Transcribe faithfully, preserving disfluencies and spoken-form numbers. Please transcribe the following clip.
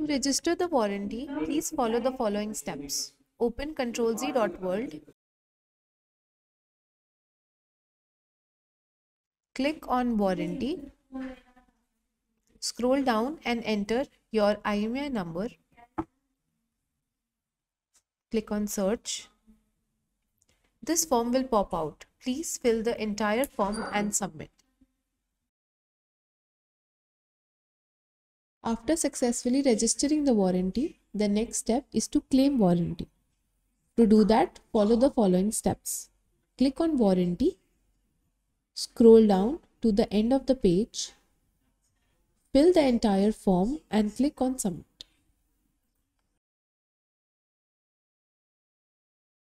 register the warranty, please follow the following steps. Open control Z dot world. Click on warranty. Scroll down and enter your I M E I number. Click on search. This form will pop out. Please fill the entire form and submit. After successfully registering the warranty, the next step is to claim warranty. To do that, follow the following steps. Click on warranty. Scroll down to the end of the page. Fill the entire form and click on submit.